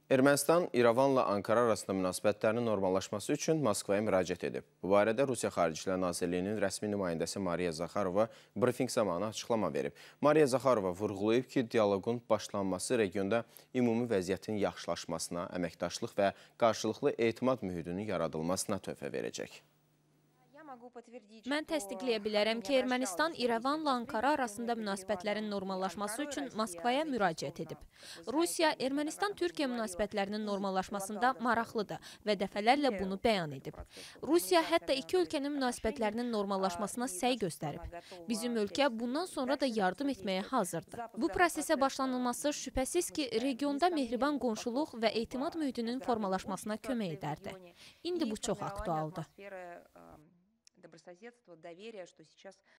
Ermənistan İrəvanla Ankara arasında münasibətlərinin normallaşması üçün Moskvaya müraciət edib. Bu barədə Rusiya Xaricilər Nazirliyinin rəsmi nümayəndəsi Mariya Zaxarova brifinq zamanı açıqlama verib. Mariya Zaxarova vurğulayıb ki, dialoqun başlanması regionda ümumi vəziyyətin yaxşılaşmasına, əməkdaşlıq və qarşılıqlı etimad mühitinin yaradılmasına töhfə verəcək. Mən təsdiqləyə bilərəm ki, Ermənistan İrəvanla Ankara arasında münasibətlərin normallaşması üçün Moskvaya müraciət edib. Rusiya, Ermənistan-Türkiyə münasibətlərinin normallaşmasında maraqlıdır və dəfələrlə bunu bəyan edib. Rusiya hətta iki ölkənin münasibətlərinin normallaşmasına səy göstərib. Bizim ölkə bundan sonra da yardım etməyə hazırdır. Bu prosesə başlanılması şübhəsiz ki, regionda mehriban qonşuluq və etimad mühitinin formalaşmasına kömək edərdi. İndi bu çox aktualdır. Добрососедства, доверия, что сейчас